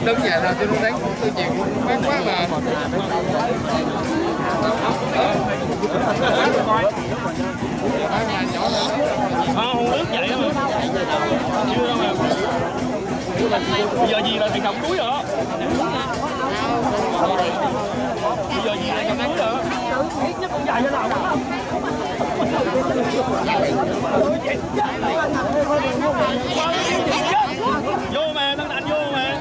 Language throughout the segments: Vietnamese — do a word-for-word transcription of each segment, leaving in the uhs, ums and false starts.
đứng vậy thôi chứ nó đánh tôi chuyện bán quá mà. Không nước vậy mà. Chưa đâu mà. Bây giờ gì là thành cầm túi rồi. Bây giờ gì là cầm túi rồi. Ít nhất cũng dài thế nào. Vô mà, Tân Thành vô mà.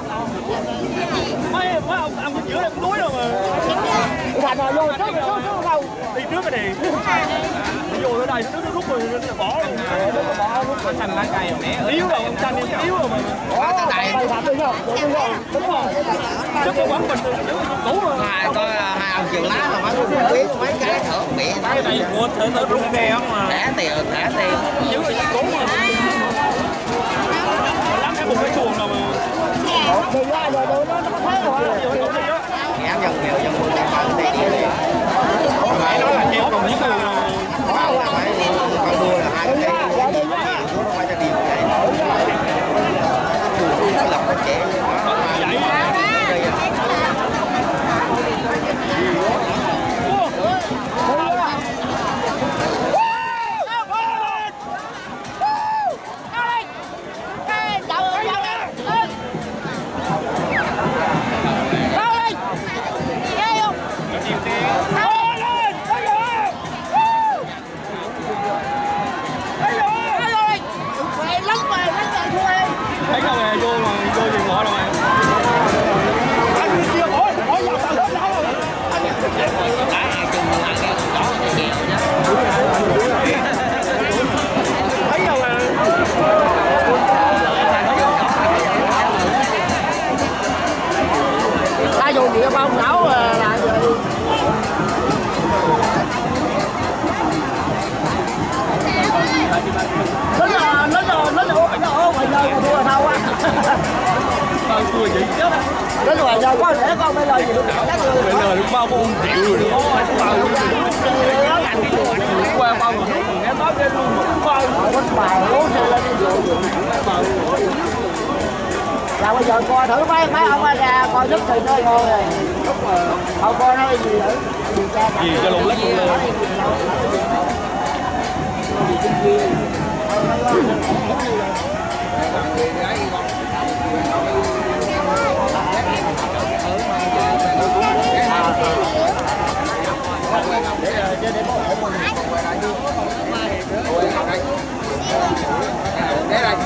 Mấy mấy ông ông giữa đây túi rồi mà. Thành rồi vô trước trước trước đâu. Đi trước cái này. Vô tới đây nó rút rồi nó bỏ luôn. Bỏ rút rồi thành lá cây rồi mẹ. Yếu đâu, ông Thành yếu rồi mà. Quá tới đây. Thành đi không? Đúng rồi. Đúng rồi. Chắc có quán mình cũ rồi. Hai coi hai ông trường lá mà mấy biết mấy cái thở mẹ cái này của thở thở rung đè không mà. thẻ tiền thẻ tiền Yếu là cũ mà. Lắm cái một cái chuồng nào mà. Đi ra rồi nó nó thế rồi. nghe dân nghèo dân quân đã bằng đi đi đi Phải nói là theo cùng những người phải con đua là hai cái cây nó phải cho điều vậy nó lập nó trẻ vậy. Thấy đâu mà vô mà vô gì ngọ đâu mà. Anh chưa bỏ bỏ vào tao hết đâu rồi. cả hai chân hai cái chó cái kèo chứ Thấy đâu mà. Ta dù địa phong não là nó là nó là nó là nó ở ngoài đời mà thua thâu á. Tao thua gì chứ. Nó ngoài đời quá để con bây giờ gì cũng bây giờ lúc bao bốn triệu rồi đó. Qua bao người lúc nghe nói cái luôn mà bao quýnh bài uống xe lên đi rượu là bây giờ coi thử mấy mấy ông ra coi nước thì nó ngon rồi. Ông coi nói gì nữa gì cho lùng lách luôn lên. để đây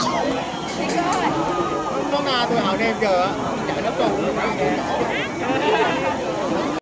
nó na tôi hồi đêm giờ chạy nó tù